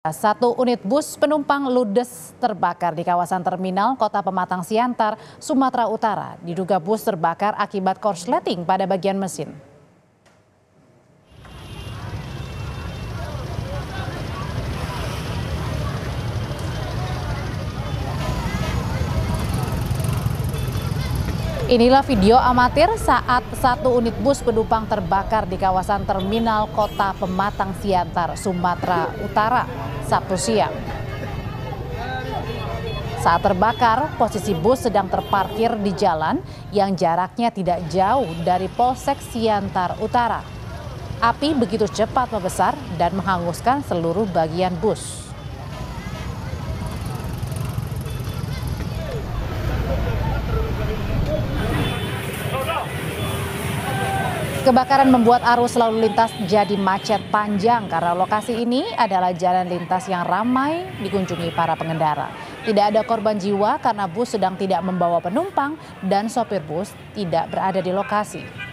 Satu unit bus penumpang ludes terbakar di kawasan terminal Kota Pematang Siantar, Sumatera Utara. Diduga bus terbakar akibat korsleting pada bagian mesin. Inilah video amatir saat satu unit bus penumpang terbakar di kawasan terminal Kota Pematang Siantar, Sumatera Utara, Sabtu siang. Saat terbakar, posisi bus sedang terparkir di jalan yang jaraknya tidak jauh dari Polsek Siantar Utara. Api begitu cepat membesar dan menghanguskan seluruh bagian bus. Kebakaran membuat arus lalu lintas jadi macet panjang karena lokasi ini adalah jalan lintas yang ramai dikunjungi para pengendara. Tidak ada korban jiwa karena bus sedang tidak membawa penumpang dan sopir bus tidak berada di lokasi.